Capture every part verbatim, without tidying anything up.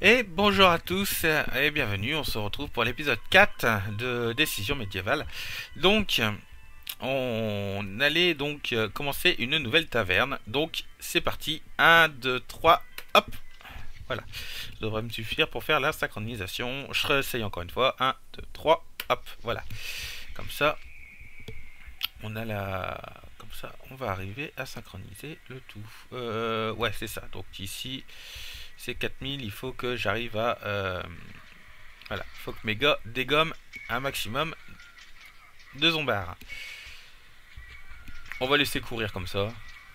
Et bonjour à tous et bienvenue, on se retrouve pour l'épisode quatre de Décision médiévale. Donc, on allait donc commencer une nouvelle taverne. Donc, c'est parti. Un, deux, trois, hop. Voilà. Ça devrait me suffire pour faire la synchronisation. Je réessaye encore une fois. Un, deux, trois, hop. Voilà. Comme ça, on a la... Comme ça, on va arriver à synchroniser le tout. Euh, ouais, c'est ça. Donc ici... c'est quatre mille, il faut que j'arrive à... Euh, voilà, il faut que mes gars dégomment un maximum de zombards. On va laisser courir comme ça.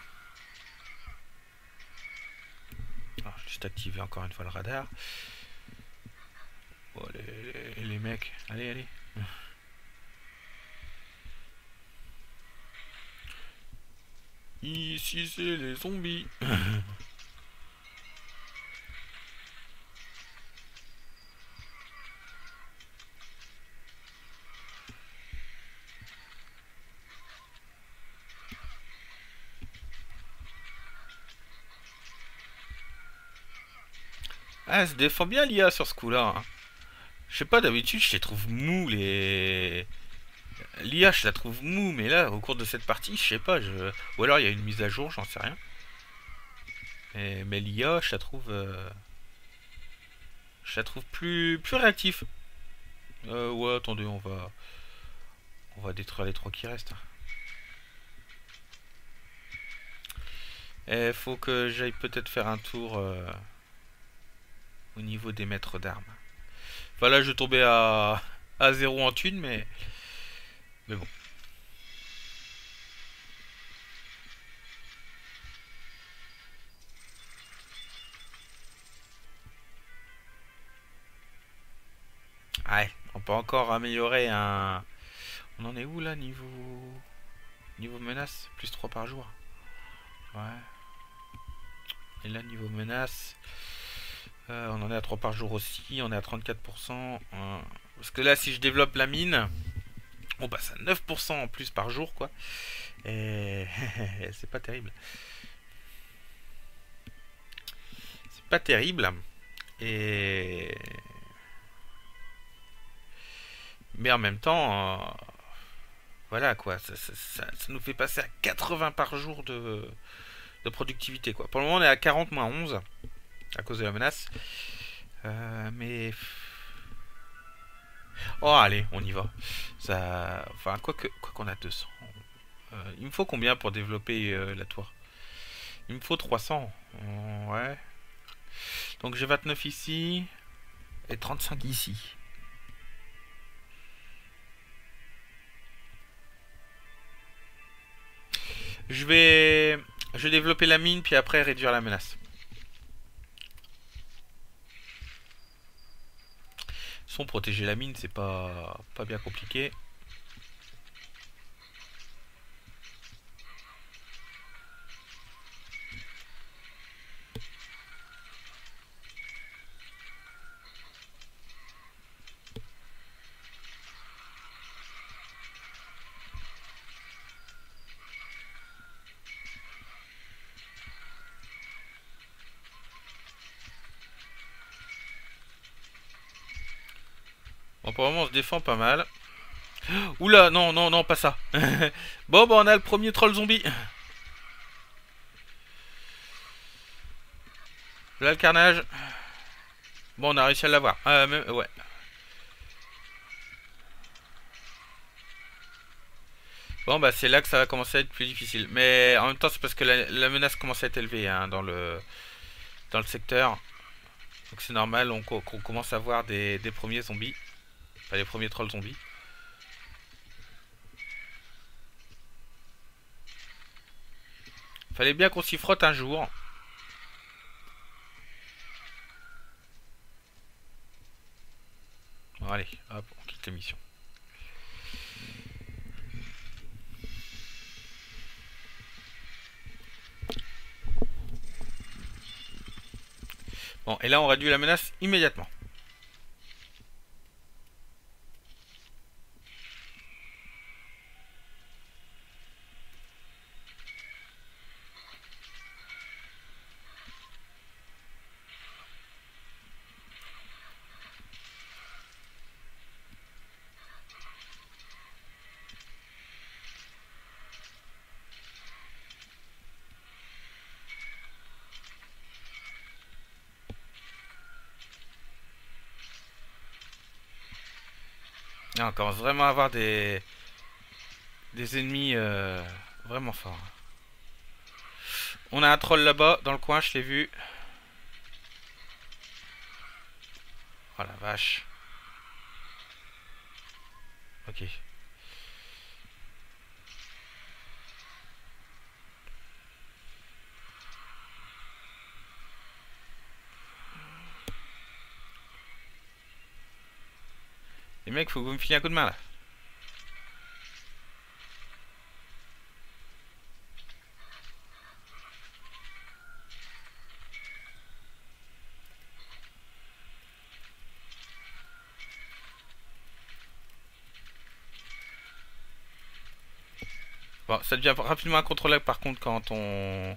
Alors, juste activer encore une fois le radar. Oh, les, les, les mecs, allez, allez. Ici, c'est les zombies. Ah, ça défend bien l'I A sur ce coup-là. Hein. Je sais pas, d'habitude, je les trouve mous, les... L'I A, je la trouve mou, mais là, au cours de cette partie, je sais pas, je... Ou alors, il y a une mise à jour, j'en sais rien. Et... Mais l'I A, je la trouve... Euh... Je la trouve plus, plus réactif. Euh, ouais, attendez, on va... On va détruire les trois qui restent. Il faut que j'aille peut-être faire un tour euh, au niveau des maîtres d'armes. Voilà, je tombais à, à zéro en thune, mais... Mais bon. Ouais, on peut encore améliorer un... On en est où là, niveau... Niveau menace, plus trois par jour. Ouais. Et là, niveau menace, euh, on en est à trois par jour aussi, on est à trente-quatre pour cent. Euh, parce que là, si je développe la mine, on passe à neuf pour cent en plus par jour, quoi. Et c'est pas terrible. C'est pas terrible. Et... Mais en même temps, euh, voilà, quoi. Ça, ça, ça, ça nous fait passer à quatre-vingts par jour de, de productivité, quoi. Pour le moment, on est à quarante moins onze à cause de la menace. Euh, mais... Oh, allez, on y va. Ça... Enfin, quoi que, quoi qu'on a deux cents. Euh, il me faut combien pour développer euh, la tour? Il me faut trois cents. Euh, ouais. Donc j'ai vingt-neuf ici et trente-cinq ici. Je vais... Je vais développer la mine, puis après réduire la menace. Son protéger la mine, c'est pas, pas bien compliqué. Bon, pour le moment, on se défend pas mal. Oula, non, non, non, pas ça. Bon, bah, on a le premier troll zombie. Là, le carnage. Bon, on a réussi à l'avoir. Euh, même, ouais. Bon, bah, c'est là que ça va commencer à être plus difficile. Mais en même temps, c'est parce que la, la menace commence à être élevée hein, dans, le, dans le secteur. Donc, c'est normal on, qu'on commence à voir des, des premiers zombies. Enfin, les premiers trolls zombies. Fallait bien qu'on s'y frotte un jour. Bon, allez, hop, on quitte la mission. Bon, et là, on réduit la menace immédiatement. Ah, on commence vraiment à avoir des, des ennemis euh, vraiment forts. On a un troll là-bas, dans le coin, je l'ai vu. Oh la vache. Ok. Les mecs, faut que vous me filiez un coup de main là. Bon, ça devient rapidement incontrôlable par contre quand on...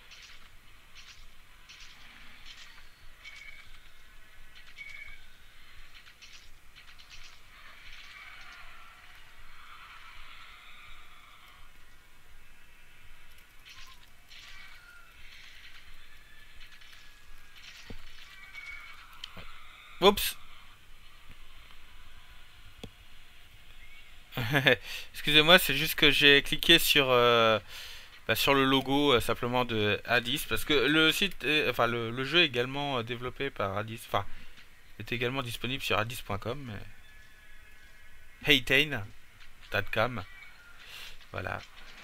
Oups. Excusez-moi, c'est juste que j'ai cliqué sur, euh, bah, sur le logo euh, simplement de Hades parce que le site, est- enfin le, le jeu est également euh, développé par Hades, enfin est également disponible sur hades point com, heitain point com, voilà,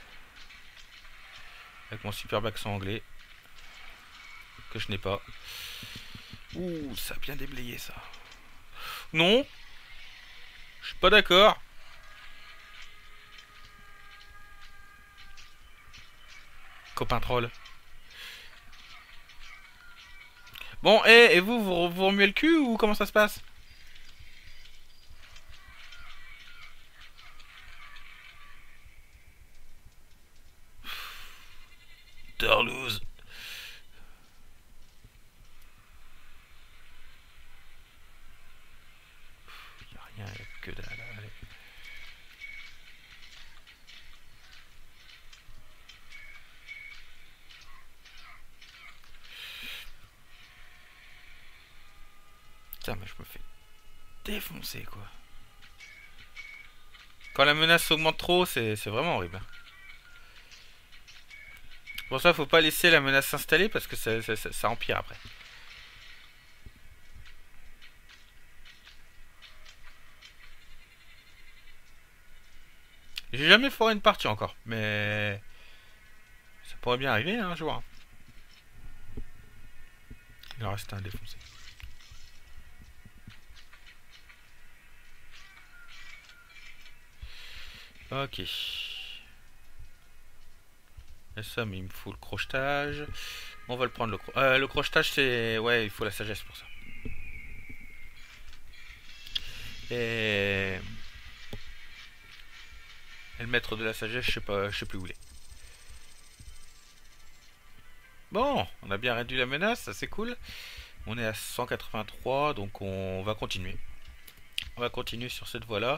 avec mon superbe accent anglais que je n'ai pas. Ouh, ça a bien déblayé ça. Non, je suis pas d'accord. Copain troll. Bon, et, et vous, vous, vous remuez le cul ou comment ça se passe? Torlouse. Y'a rien, y'a que dalle. Allez. Putain, mais je me fais défoncer quoi. Quand la menace augmente trop, c'est c'est vraiment horrible. Pour ça, faut pas laisser la menace s'installer parce que ça, ça, ça- ça empire après. J'ai jamais foiré une partie encore, mais ça pourrait bien arriver hein, un jour. Hein. Il en reste un défoncé. Ok. Et ça, mais il me faut le crochetage. On va le prendre le cro euh, le crochetage, c'est ouais, il faut la sagesse pour ça. Et, et le maître de la sagesse, je sais pas, je sais plus où il est. Bon, on a bien réduit la menace, ça c'est cool. On est à cent quatre-vingt-trois, donc on va continuer. On va continuer sur cette voie-là.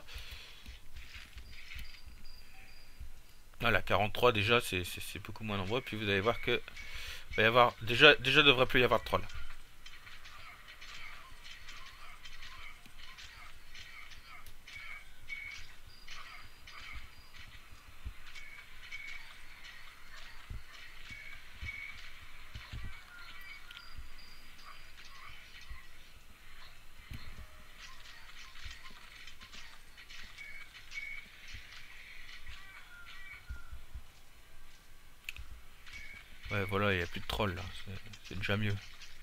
Voilà, quarante-trois déjà, c'est beaucoup moins nombreux. Puis vous allez voir que va y avoir déjà, déjà devrait plus y avoir de trolls. Ouais, voilà, il n'y a plus de trolls là. C'est déjà mieux.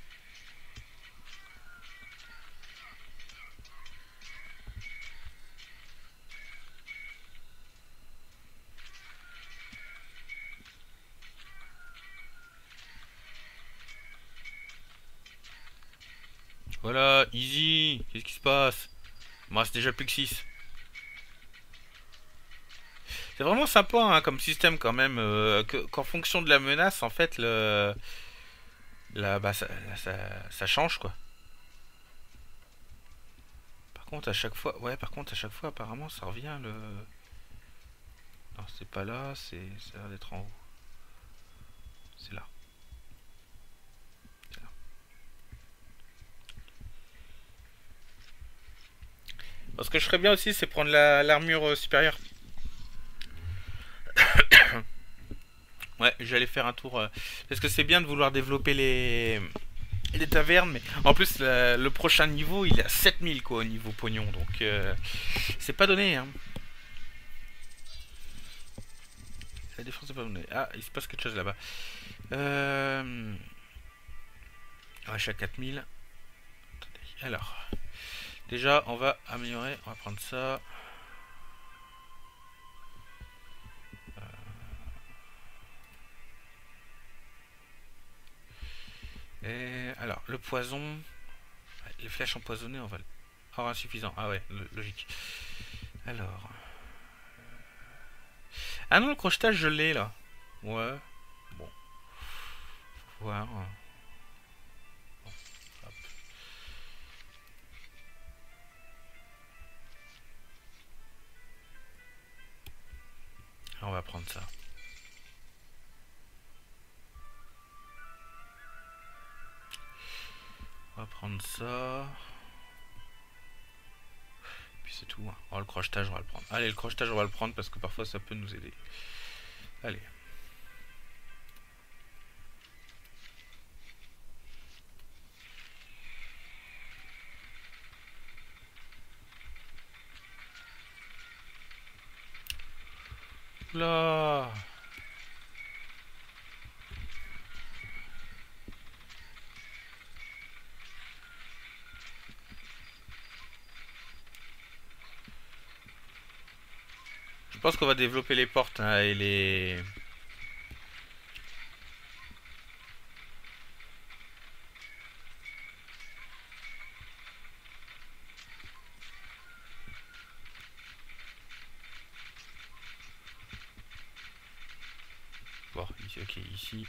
Voilà, easy. Qu'est-ce qui se passe? Moi, c'est déjà plus que six. C'est vraiment sympa hein, comme système quand même. Euh, que- qu'en fonction de la menace, en fait, le, la, bah, ça, ça, ça change quoi. Par contre, à chaque fois, ouais, par contre, à chaque fois, apparemment, ça revient le. Non, c'est pas là, c'est ça a l'air d'être en haut. C'est là. que je ferais bien aussi, c'est prendre la- l'armure euh, supérieure. Ouais, j'allais faire un tour. euh, parce que c'est bien de vouloir développer les, les tavernes, mais en plus, la- le prochain niveau, il est à sept mille quoi, au niveau pognon. Donc, euh, c'est pas donné, hein. La défense est pas donnée. Ah, il se passe quelque chose là-bas. Euh... Ouais, je suis à quatre mille. Attendez, alors. Déjà, on va améliorer. On va prendre ça. Et alors, le poison. Ouais, les flèches empoisonnées, on va. le- Or insuffisant. Ah ouais, lo- logique. Alors. Ah non, le crochetage, je l'ai là. Ouais. Bon. Faut voir. Bon, hop. On va prendre ça. On va prendre ça. Puis c'est tout, hein. Oh, le crochetage, on va le prendre. Allez, le crochetage, on va le prendre parce que parfois ça peut nous aider. Allez. Oula. Je pense qu'on va développer les portes hein, et les... Bon, ici, ok, ici.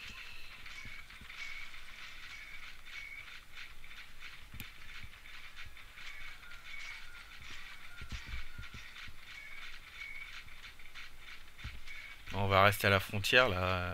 On va rester à la frontière là.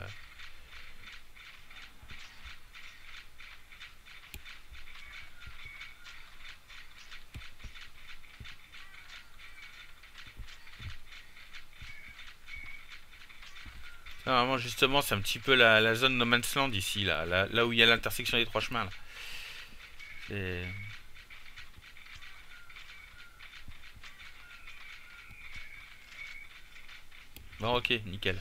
Normalement, justement, c'est un petit peu la, la zone No Man's Land ici, là, là, là où il y a l'intersection des trois chemins. Là. C'est... Bon, ok, nickel.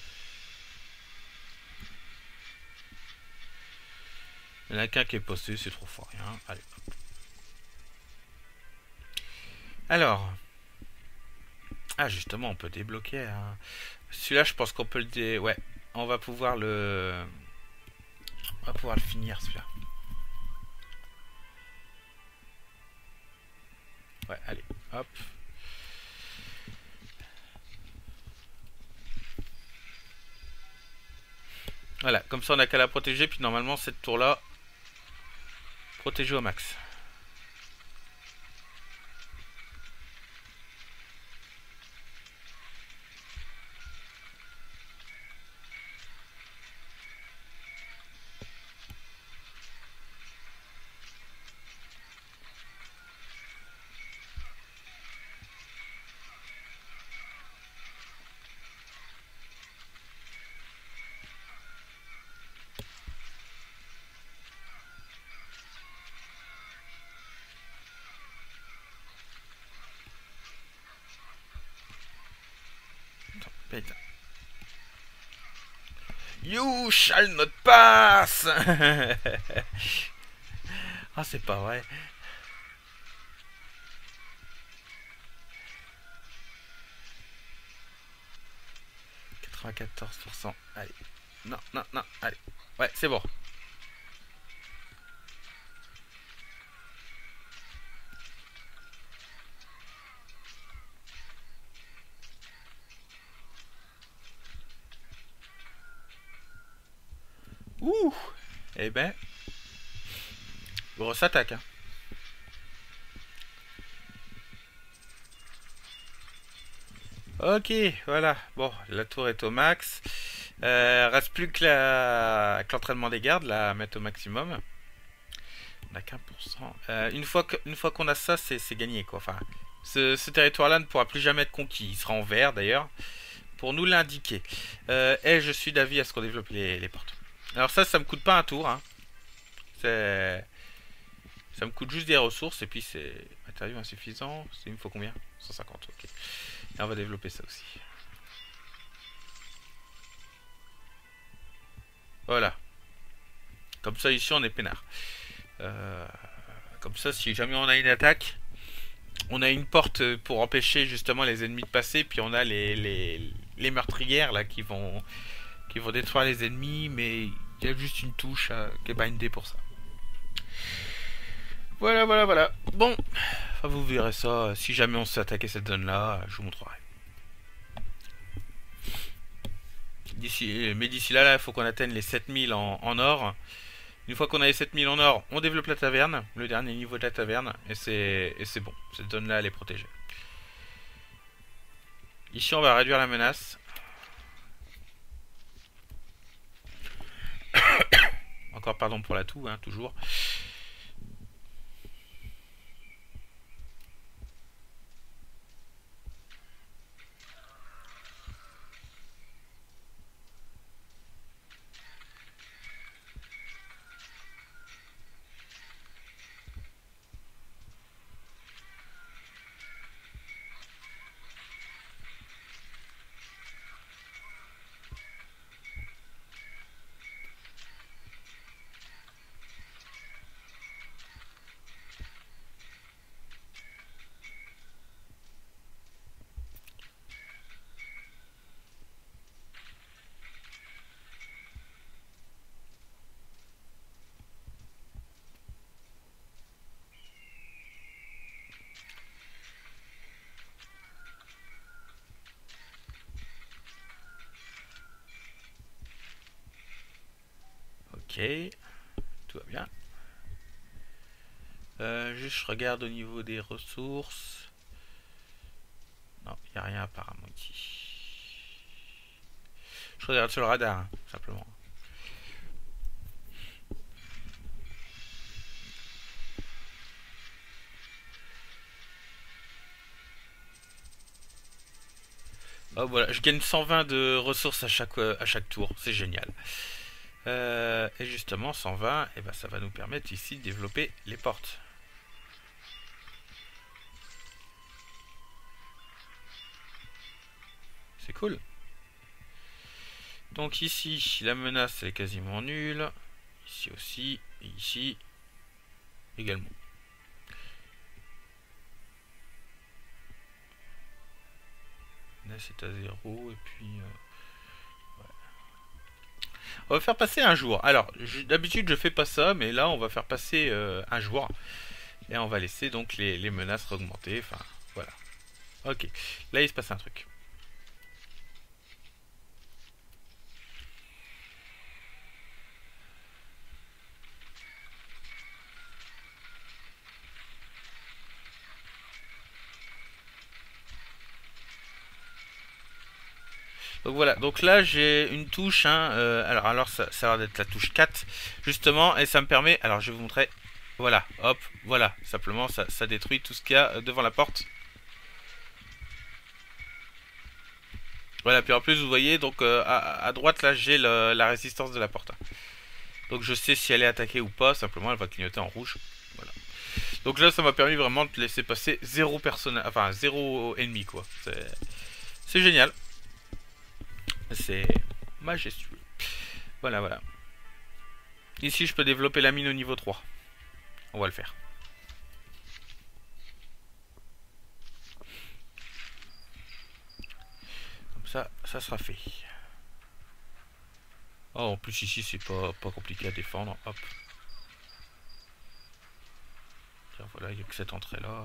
Il y en a qu'un qui est posté, c'est trop fort, rien. Allez. Alors. Ah, justement, on peut débloquer. Hein. Celui-là, je pense qu'on peut le dé... Ouais, on va pouvoir le... On va pouvoir le finir, celui-là. Ouais, allez, hop. Voilà, comme ça on n'a qu'à la protéger, puis normalement cette tour-là, protégée au max. Putain. You shall not pass. Ah, c'est pas vrai. quatre-vingt-quatorze pour cent. Allez. Non, non, non. Allez. Ouais, c'est bon. Ouh. Eh ben. Grosse attaque. Hein. Ok, voilà. Bon, la tour est au max. Euh, reste plus que la- que l'entraînement des gardes, la mettre au maximum. On a qu'un pour cent. Euh, une fois que- une fois qu'on a ça, c'est c'est gagné quoi. Enfin, Ce, ce territoire-là ne pourra plus jamais être conquis. Il sera en vert d'ailleurs, pour nous l'indiquer. Euh, et je suis d'avis à ce qu'on développe les, les portes. Alors ça, ça me coûte pas un tour. Hein. C'est... Ça me coûte juste des ressources et puis c'est... Matériaux insuffisants. Il me faut combien? cent cinquante, ok. Et on va développer ça aussi. Voilà. Comme ça, ici, on est peinard. Euh, comme ça, si jamais on a une attaque, on a une porte pour empêcher justement les ennemis de passer. Puis on a les, les, les meurtrières là qui vont, qui vont détruire les ennemis. Mais il y a juste une touche euh, qui est bindée pour ça. Voilà, voilà, voilà. Bon, enfin, vous verrez ça. Si jamais on s'est attaqué cette zone-là, je vous montrerai. D'ici, mais d'ici là, il faut qu'on atteigne les sept mille en, en or. Une fois qu'on a les sept mille en or, on développe la taverne, le dernier niveau de la taverne, et c'est et c'est bon. Cette zone-là, elle est protégée. Ici, on va réduire la menace. Encore pardon pour la toux, hein, toujours. Ok, tout va bien. Euh, juste, je regarde au niveau des ressources. Non, il n'y a rien apparemment ici. Je regarde sur le radar, hein, simplement. Oh voilà, je gagne cent vingt de ressources à chaque, à chaque tour, c'est génial. Euh, et justement, cent vingt, et ben, ça va nous permettre ici de développer les portes. C'est cool. Donc ici, la menace elle est quasiment nulle. Ici aussi, et ici également. Menace est à zéro, et puis... Euh, ouais. On va faire passer un jour. Alors, d'habitude je fais pas ça, mais là on va faire passer euh, un jour. Et on va laisser donc les, les menaces augmenter. Enfin, voilà. Ok, là il se passe un truc. Donc voilà, donc là j'ai une touche, hein, euh, alors, alors ça, ça a l'air d'être la touche quatre, justement, et ça me permet, alors je vais vous montrer, voilà, hop, voilà, simplement ça, ça détruit tout ce qu'il y a devant la porte. Voilà, puis en plus vous voyez, donc euh, à, à droite là j'ai la résistance de la porte. Donc je sais si elle est attaquée ou pas, simplement elle va clignoter en rouge. Voilà. Donc là ça m'a permis vraiment de laisser passer zéro personnage, enfin zéro ennemi quoi. C'est génial. C'est majestueux. Voilà, voilà. Ici, je peux développer la mine au niveau trois. On va le faire. Comme ça, ça sera fait. Oh, en plus, ici, c'est pas, pas compliqué à défendre. Hop. Tiens, voilà, il n'y a que cette entrée-là.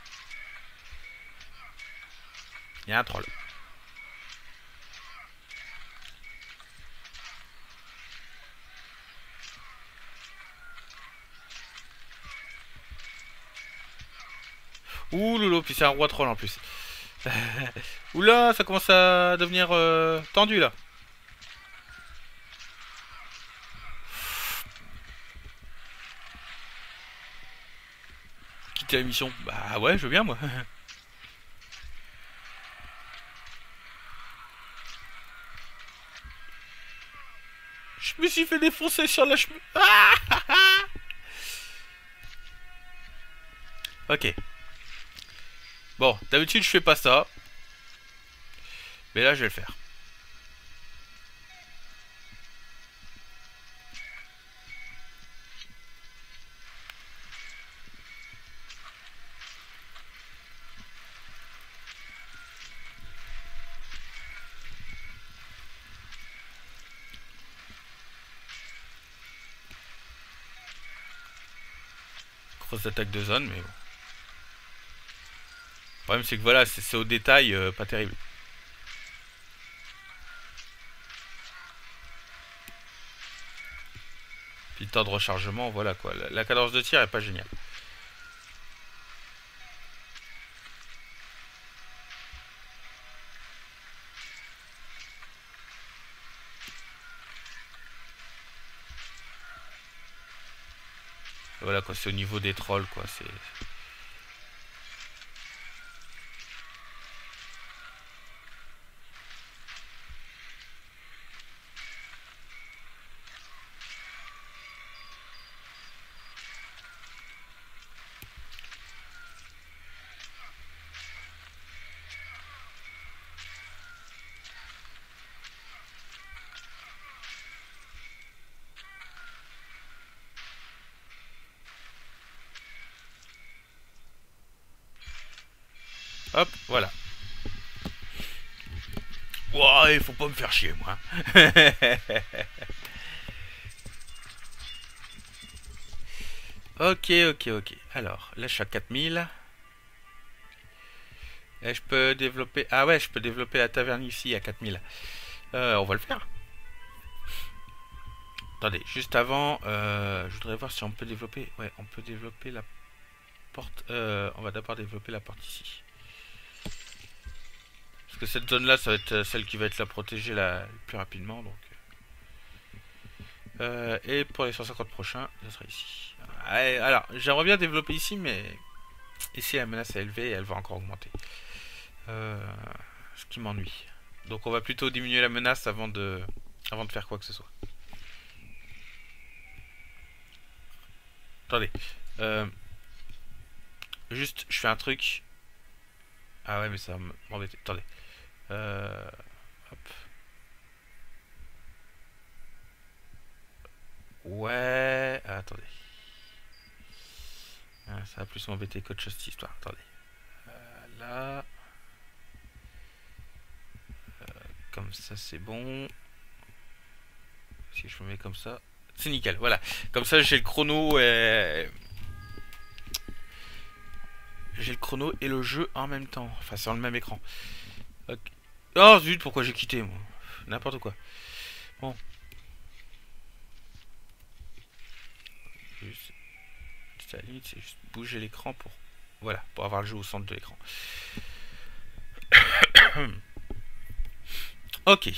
Il y a un troll. Ouh loulou, puis c'est un roi troll en plus. Oula, ça commence à devenir euh, tendu là. Quitter la mission. Bah ouais, je veux bien moi. Je me suis fait défoncer sur la chemin. Ah. Ok. Bon, d'habitude je fais pas ça. Mais là je vais le faire. Grosse attaque de zone, mais bon. Le problème c'est que voilà, c'est au détail, euh, pas terrible. Puis le temps de rechargement, voilà quoi. La, la cadence de tir est pas géniale. Voilà quoi, c'est au niveau des trolls quoi, c'est... Hop, voilà. Ouah, il faut pas me faire chier, moi. Ok, ok, ok. Alors, là, je suis à quatre mille. Et je peux développer... Ah ouais, je peux développer la taverne ici à quatre mille. Euh, on va le faire. Attendez, juste avant, euh, je voudrais voir si on peut développer... Ouais, on peut développer la porte... Euh, on va d'abord développer la porte ici. Parce que cette zone-là, ça va être celle qui va être la protégée la, le plus rapidement, donc... Euh, et pour les cent cinquante prochains, ça sera ici. Alors, j'aimerais bien développer ici, mais ici la menace est élevée et elle va encore augmenter. Euh, ce qui m'ennuie. Donc on va plutôt diminuer la menace avant de, avant de faire quoi que ce soit. Attendez. Euh, juste, je fais un truc. Ah ouais, mais ça va m'embêter. Attendez. Euh, hop. Ouais. Ah, attendez. Ah, ça va plus m'embêter qu'autre chose cette histoire. Attendez. Euh, là. Euh, comme ça, c'est bon. Si je me mets comme ça. C'est nickel, voilà. Comme ça, j'ai le chrono et... J'ai le chrono et le jeu en même temps. Enfin, sur le même écran. Okay. Oh zut, pourquoi j'ai quitté, moi. N'importe quoi. Bon. Juste... À la limite, c'est juste bouger l'écran pour... Voilà, pour avoir le jeu au centre de l'écran. Ok.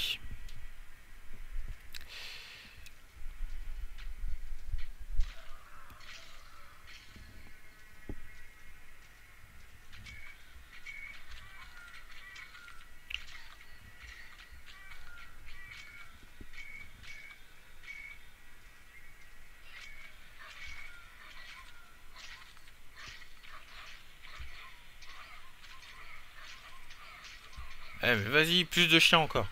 Eh mais vas-y, plus de chiens encore.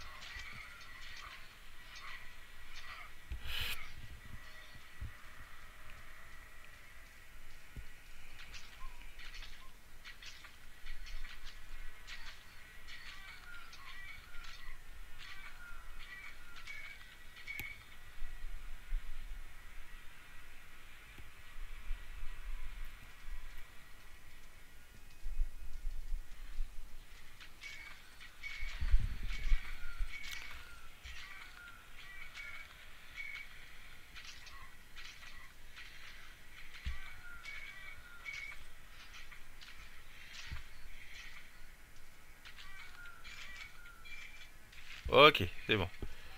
Ok, c'est bon.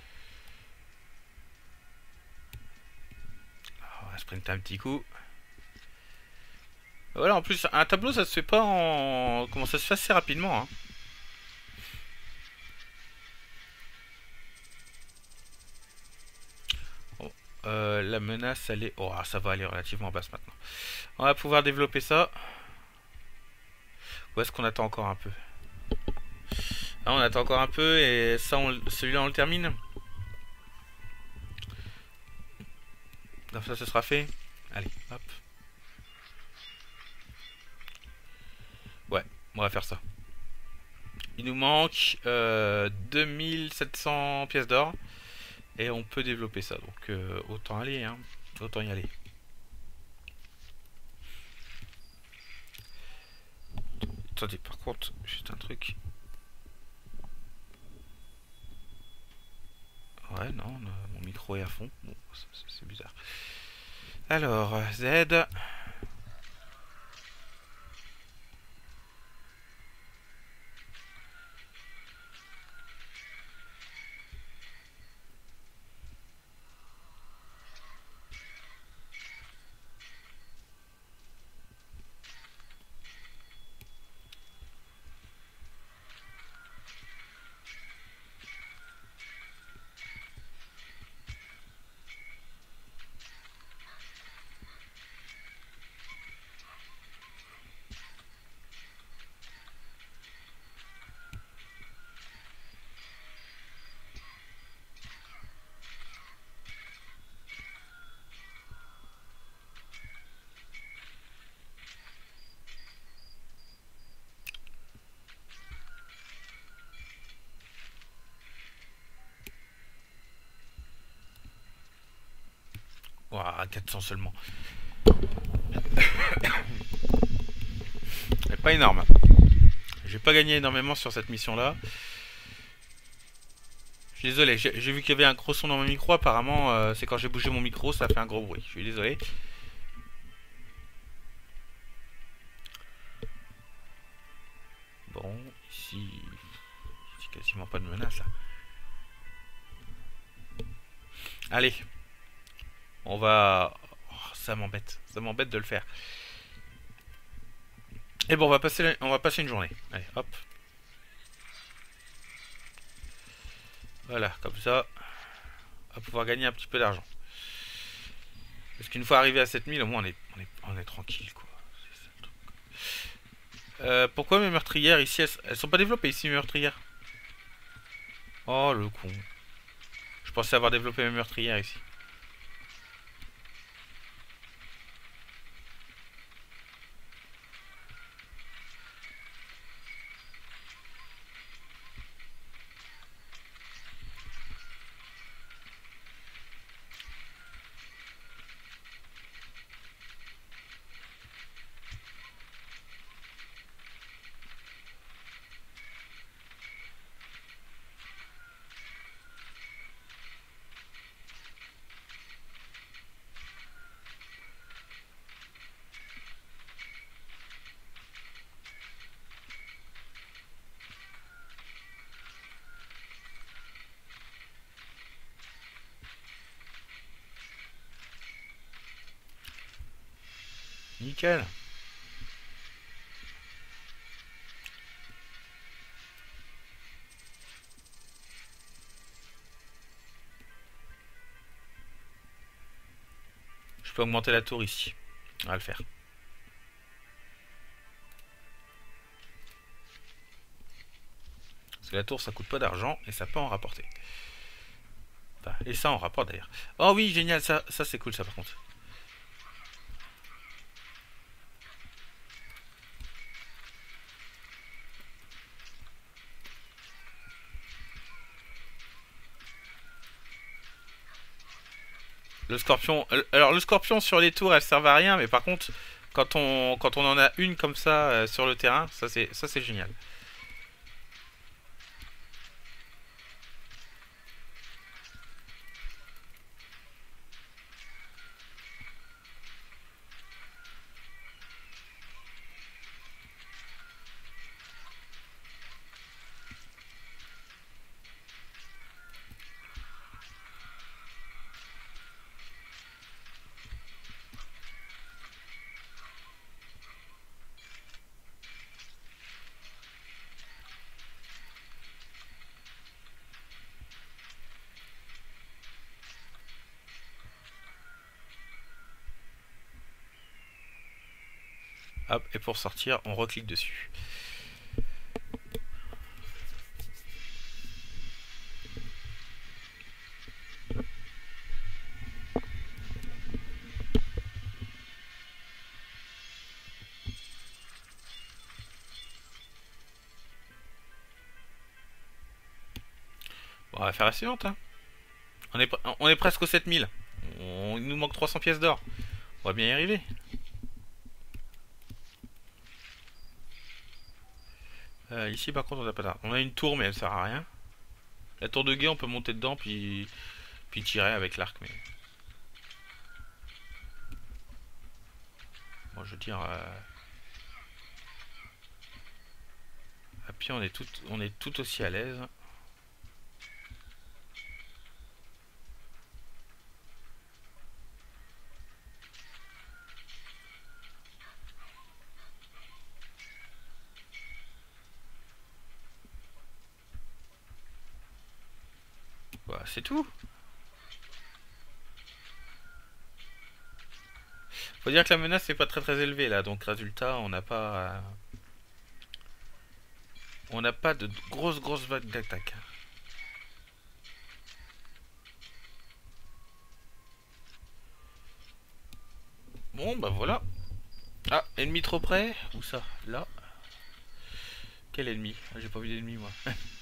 On va sprinter un petit coup. Voilà, en plus, un tableau, ça se fait pas en... Comment ça se fait assez rapidement, hein. Bon, euh, la menace, elle est... Oh, ça va aller relativement basse maintenant. On va pouvoir développer ça. Ou est-ce qu'on attend encore un peu? Ah, on attend encore un peu et ça, on... celui-là, on le termine. Donc ça, ce sera fait. Allez, hop. Ouais, on va faire ça. Il nous manque euh, deux mille sept cents pièces d'or. Et on peut développer ça. Donc euh, autant aller, hein. Autant y aller. Attendez, par contre, juste un truc. Ouais, non, mon micro est à fond. Bon, c'est bizarre. Alors, Z. Ouah, quatre cents seulement. C'est pas énorme. J'ai pas gagné énormément sur cette mission-là. Je suis désolé, j'ai vu qu'il y avait un gros son dans mon micro. Apparemment, euh, c'est quand j'ai bougé mon micro, ça a fait un gros bruit. Je suis désolé. Bon, ici, c'est quasiment pas de menace là. Allez, on va... Oh, ça m'embête, ça m'embête de le faire. Et bon, on va passer, on va passer une journée. Allez, hop. Voilà, comme ça, on va pouvoir gagner un petit peu d'argent. Parce qu'une fois arrivé à sept mille, au moins on est, on est, on est tranquille, quoi. Euh, pourquoi mes meurtrières ici, elles, elles sont pas développées ici, mes meurtrières? Oh, le con. Je pensais avoir développé mes meurtrières ici. Nickel. Je peux augmenter la tour ici. On va le faire. Parce que la tour, ça coûte pas d'argent et ça peut en rapporter. Enfin, et ça en rapporte d'ailleurs. Oh oui, génial, ça, ça c'est cool ça par contre. Le scorpion... Alors le scorpion sur les tours, elle sert à rien, mais par contre, quand on, quand on en a une comme ça euh, sur le terrain, ça c'est ça c'est génial. Hop, et pour sortir, on reclique dessus. Bon, on va faire la suivante. Hein. On, est, on est presque aux sept mille. On, il nous manque trois cents pièces d'or. On va bien y arriver. Euh, ici, par contre, on a pas d'arme. On a une tour, mais elle sert à rien. La tour de guet, on peut monter dedans, puis, puis tirer avec l'arc. Mais bon, je veux dire... Euh... À pied, on est tout, on est tout aussi à l'aise. Voilà, c'est tout. Faut dire que la menace n'est pas très très élevée là, donc résultat, on n'a pas... Euh... On n'a pas de grosses grosses vagues d'attaque. Bon bah voilà. Ah, ennemi trop près. Où ça? Là. Quel ennemi? J'ai pas vu d'ennemi moi.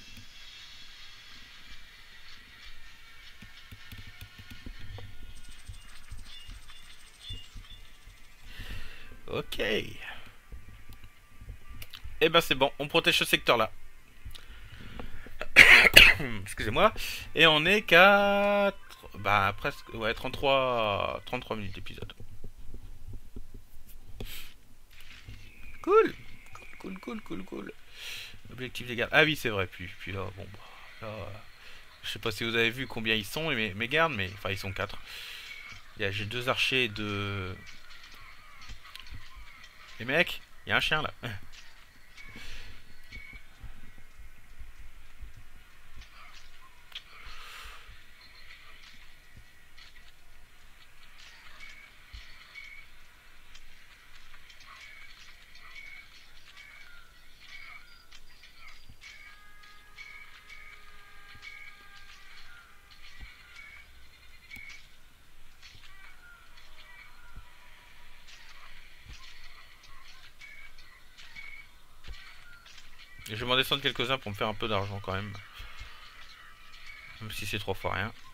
Ok. Et ben c'est bon, on protège ce secteur là. Excusez-moi. Et on est qu'à... Bah presque... Ouais, trente-trois... trente-trois minutes d'épisode. Cool. Cool, cool, cool, cool. Objectif des gardes. Ah oui, c'est vrai. Puis, puis là, bon... Bah, là, je sais pas si vous avez vu combien ils sont, mes, mes gardes, mais... Enfin, ils sont quatre. J'ai deux archers et deux... Les mecs, il y a un chien là. Et je vais m'en descendre quelques-uns pour me faire un peu d'argent quand même. Même si c'est trois fois rien.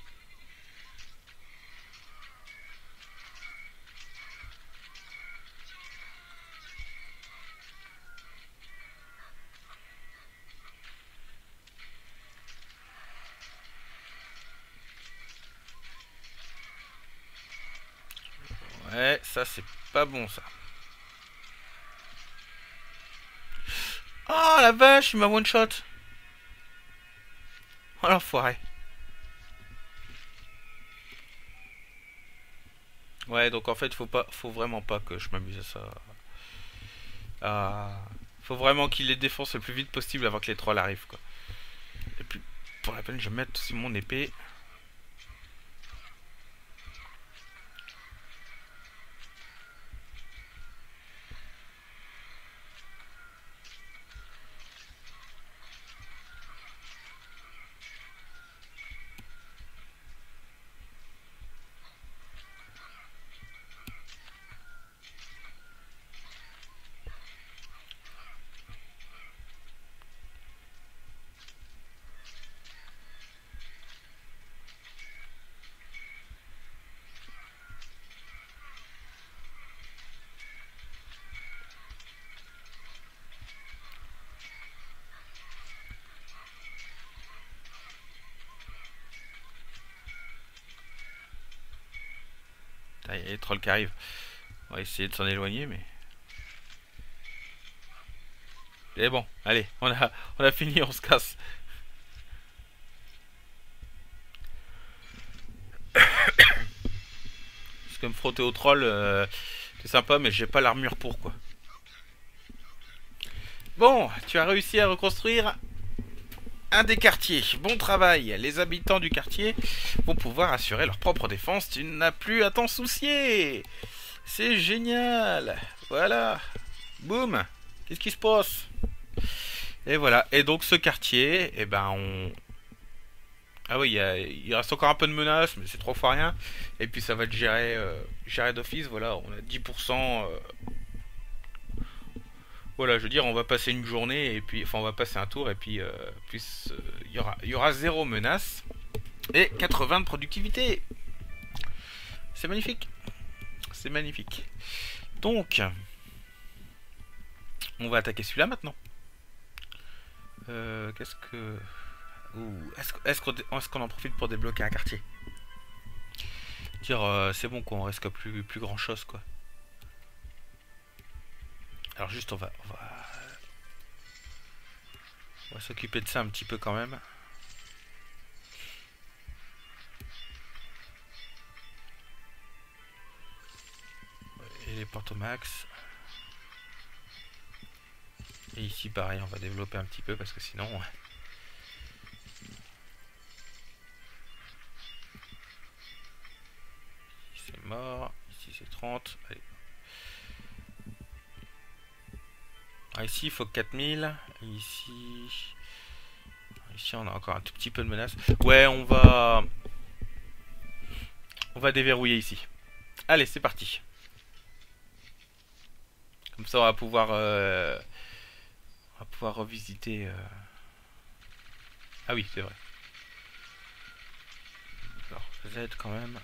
Ouais, ça c'est pas bon ça. Oh la vache, il m'a one shot. Oh l'enfoiré. Ouais, donc en fait, faut pas, faut vraiment pas que je m'amuse à ça. Ah, faut vraiment qu'il les défonce le plus vite possible avant que les trolls arrivent, quoi. Et puis, pour la peine, je vais mettre aussi mon épée. Il y a les trolls qui arrivent. On va essayer de s'en éloigner, mais... Et bon, allez, on a, on a fini, on se casse. Parce que me frotter au troll, euh, c'est sympa, mais j'ai pas l'armure pour, quoi. Bon, tu as réussi à reconstruire un des quartiers. Bon travail. Les habitants du quartier vont pouvoir assurer leur propre défense. Tu n'as plus à t'en soucier. C'est génial. Voilà. Boum. Qu'est-ce qui se passe? Et voilà. Et donc ce quartier, eh ben on... Ah oui, il, y a- il reste encore un peu de menaces, mais c'est trois fois rien. Et puis ça va être géré, euh, géré d'office. Voilà, on a dix pour cent. euh, Voilà, je veux dire, on va passer une journée et puis, enfin, on va passer un tour et puis, euh, puis euh, il y aura, il y aura zéro menace et quatre-vingts de productivité. C'est magnifique, c'est magnifique. Donc, on va attaquer celui-là maintenant. Euh, Qu'est-ce que, Ouh, est-ce est-ce qu'on est-ce qu'on en profite pour débloquer un quartier? Dire, euh, c'est bon quoi, on risque plus, plus grand chose quoi. Alors juste, on va, on va, on va s'occuper de ça un petit peu quand même. Et les portes au max. Et ici pareil, on va développer un petit peu parce que sinon... C'est mort. Ici c'est trente. Allez. Ah, ici il faut quatre mille. Ici... Ici on a encore un tout petit peu de menace. Ouais, on va... On va déverrouiller ici. Allez, c'est parti. Comme ça on va pouvoir... Euh... On va pouvoir revisiter... Euh... Ah oui, c'est vrai. Alors, Z quand même.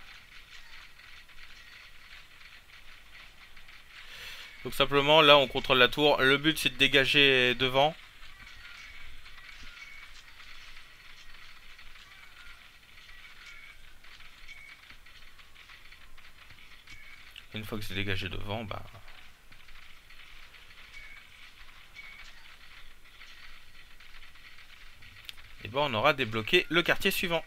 Donc simplement, là on contrôle la tour. Le but c'est de dégager devant. Une fois que c'est dégagé devant, bah... Et bon, on aura débloqué le quartier suivant.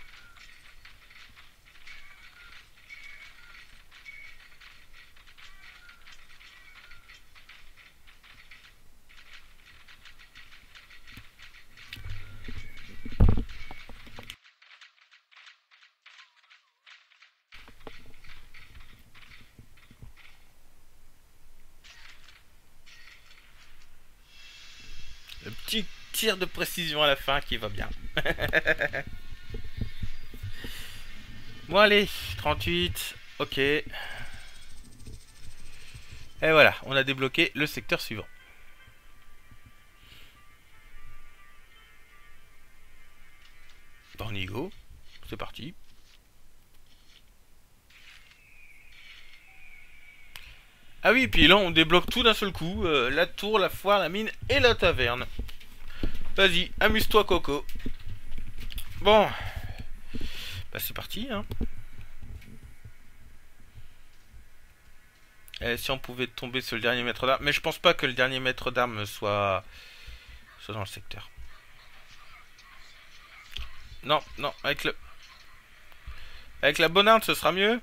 Le petit tir de précision à la fin qui va bien. Bon allez, trente-huit, ok. Et voilà, on a débloqué le secteur suivant. On y go, c'est parti. Ah oui, puis là on débloque tout d'un seul coup, euh, la tour, la foire, la mine et la taverne. Vas-y, amuse-toi Coco. Bon, bah c'est parti hein. Et si on pouvait tomber sur le dernier maître d'armes, mais je pense pas que le dernier maître d'armes soit... soit dans le secteur. Non, non, avec le... Avec la bonne arme ce sera mieux.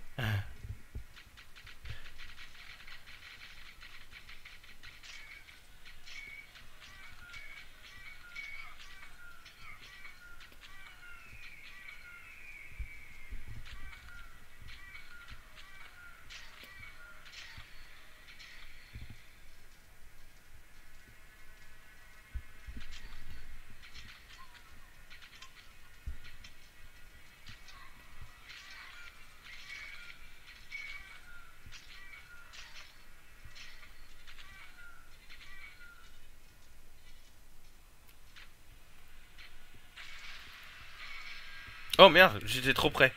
Oh merde, j'étais trop près.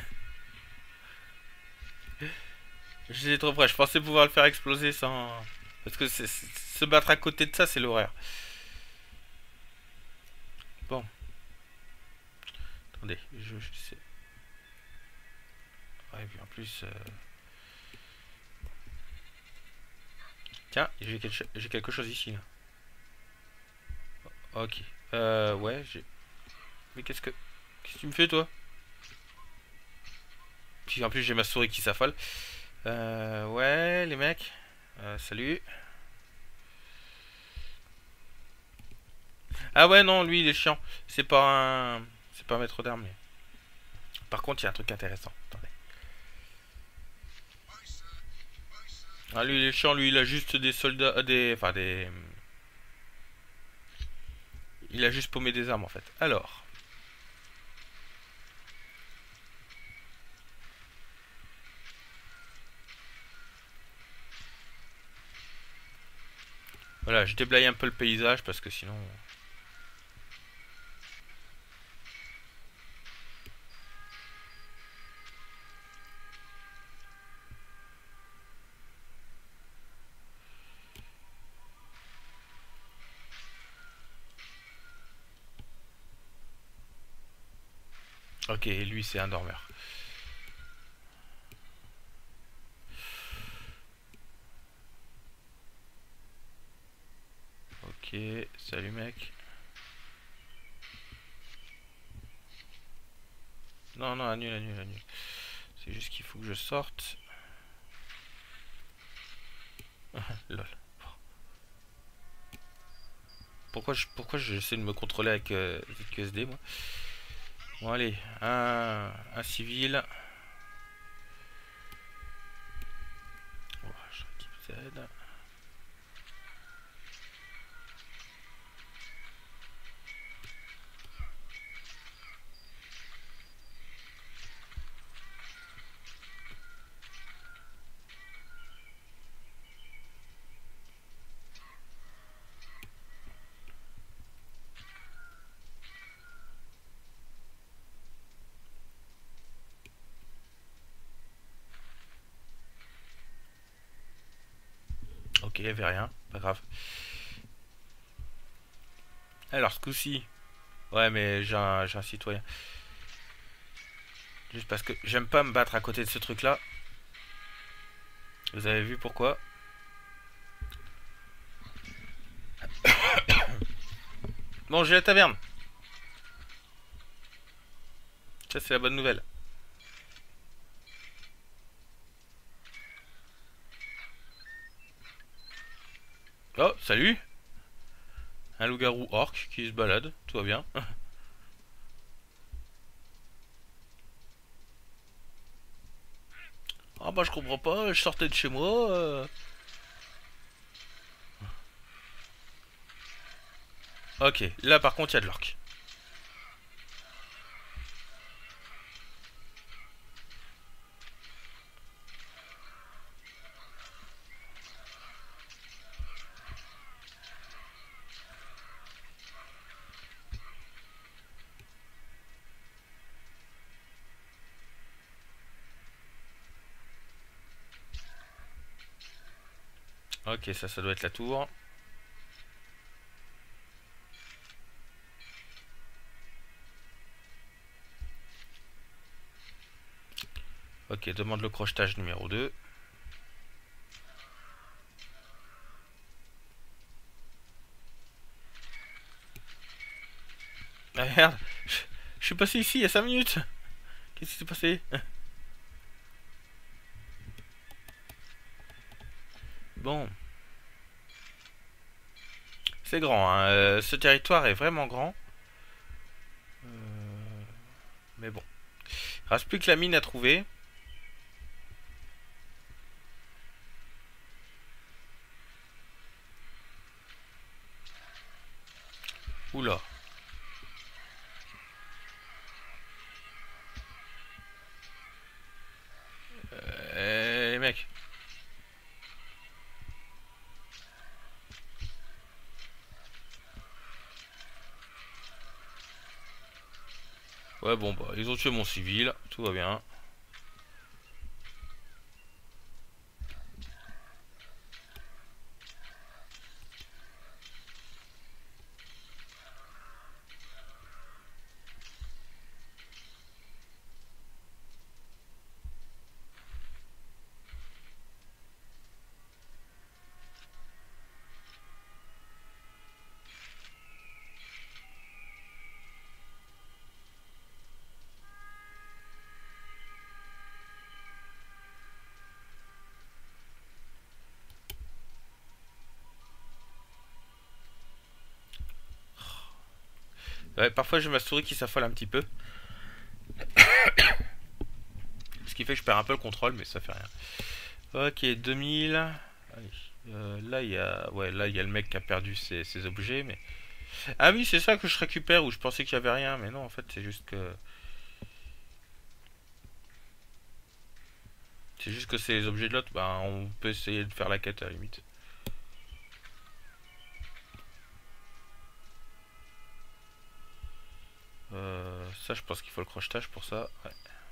J'étais trop près, je pensais pouvoir le faire exploser sans... Parce que c'est- c'est- se battre à côté de ça, c'est l'horreur. Bon. Attendez, je, je sais. Ouais, puis en plus... euh, Tiens, j'ai quelque, j'ai quelque chose ici, là. Ok. Euh, ouais, j'ai... Mais qu'est-ce que... Qu'est-ce que tu me fais, toi? Puis en plus, j'ai ma souris qui s'affole. Euh, ouais, les mecs. Euh, salut. Ah ouais, non, lui, il est chiant. C'est pas un... C'est pas un maître d'armes, lui. Par contre, il y a un truc intéressant. Attendez. Ah, lui, il est chiant, lui, il a juste des soldats, euh, des, enfin des, il a juste paumé des armes en fait. Alors, voilà, je déblaye un peu le paysage parce que sinon. Ok, lui c'est un dormeur. Ok, salut mec. Non, non, annule, annule, annule. C'est juste qu'il faut que je sorte. Lol. Pourquoi je, pourquoi j'essaie de me contrôler avec, euh, avec Q S D moi? Bon allez, un, un civil. Oh, j'ai un type Z. Ok, il n'y avait rien, pas grave. Alors ce coup-ci, ouais mais j'ai un, j'ai un citoyen. Juste parce que j'aime pas me battre à côté de ce truc là. Vous avez vu pourquoi? Bon, j'ai la taverne. Ça c'est la bonne nouvelle. Oh, salut. Un loup-garou orc qui se balade, tout va bien. Ah bah je comprends pas, je sortais de chez moi. euh. Ok, là par contre il y a de l'orc. Ok, ça, ça doit être la tour. Ok, demande le crochetage numéro deux. Ah merde, je, je suis passé ici il y a cinq minutes. Qu'est-ce qui s'est passé? Bon, c'est grand, hein. euh, ce territoire est vraiment grand. Euh, mais bon, il reste plus que la mine à trouver. Oula. Euh, les mecs. Ouais, bon, bah, ils ont tué mon civil, tout va bien. Ouais, parfois j'ai ma souris qui s'affole un petit peu. Ce qui fait que je perds un peu le contrôle, mais ça fait rien. Ok, deux mille. Allez. Euh, là, il y a... Ouais, là, il y a le mec qui a perdu ses, ses objets, mais... Ah oui, c'est ça que je récupère, où je pensais qu'il y avait rien, mais non, en fait, c'est juste que... C'est juste que c'est les objets de l'autre, bah, on peut essayer de faire la quête à la limite. Euh, ça, je pense qu'il faut le crochetage pour ça. Ouais.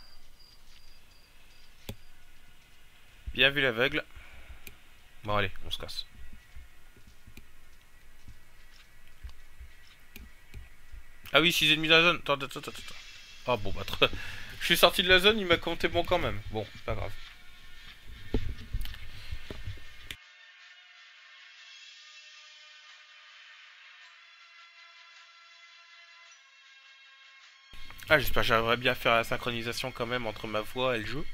Bien vu l'aveugle. Bon, allez, on se casse. Ah oui, six ennemis dans la zone. Attends, attends, attends, attends. Oh bon, bah, je suis sorti de la zone, il m'a compté bon quand même. Bon, pas grave. Ah, j'espère que j'arriverai bien à faire la synchronisation quand même entre ma voix et le jeu.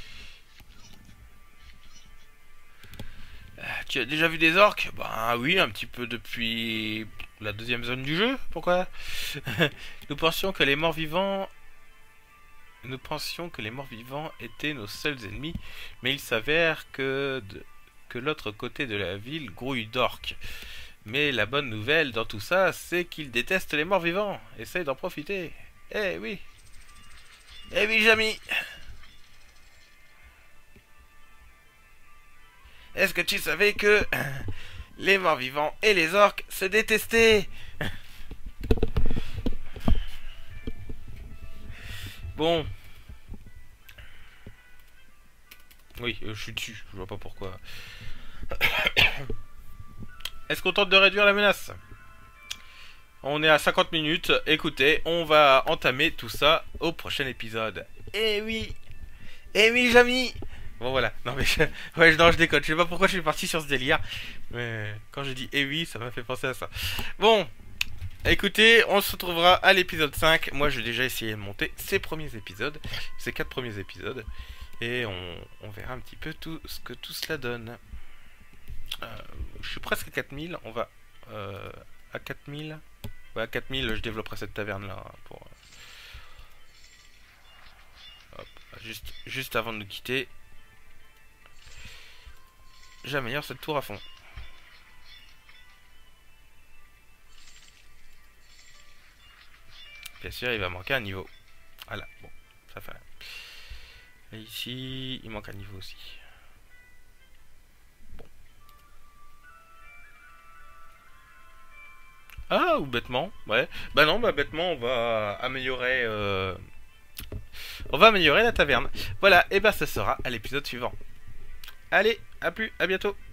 Tu as déjà vu des orques? Bah oui, un petit peu depuis la deuxième zone du jeu. Pourquoi? Nous pensions que les morts vivants... Nous pensions que les morts vivants étaient nos seuls ennemis, mais il s'avère que, de... que l'autre côté de la ville grouille d'orques. Mais la bonne nouvelle dans tout ça, c'est qu'ils détestent les morts vivants. Essaye d'en profiter. Eh oui. Eh oui, Jamy. Est-ce que tu savais que les morts vivants et les orques se détestaient? Bon. Oui, je suis dessus, je vois pas pourquoi. Est-ce qu'on tente de réduire la menace? On est à cinquante minutes, écoutez, on va entamer tout ça au prochain épisode. Eh oui. Eh oui, Jamy. Bon voilà, non mais je... ouais, non, je déconne, je sais pas pourquoi je suis parti sur ce délire, mais quand j'ai dit eh oui, ça m'a fait penser à ça. Bon, écoutez, on se retrouvera à l'épisode cinq. Moi j'ai déjà essayé de monter ces premiers épisodes, ces quatre premiers épisodes, et on, on verra un petit peu tout ce que tout cela donne. Euh, je suis presque à quatre mille, on va euh, à quatre mille. Ouais, à quatre mille, je développerai cette taverne là pour... Hop, juste, juste avant de nous quitter. J'améliore cette tour à fond. Bien sûr, il va manquer un niveau. Voilà, bon, ça fait rien. Et ici, il manque un niveau aussi. Bon. Ah, ou bêtement, ouais. Bah non, bah bêtement, on va améliorer... Euh... On va améliorer la taverne. Voilà, et bah ça sera à l'épisode suivant. Allez, à plus, à bientôt.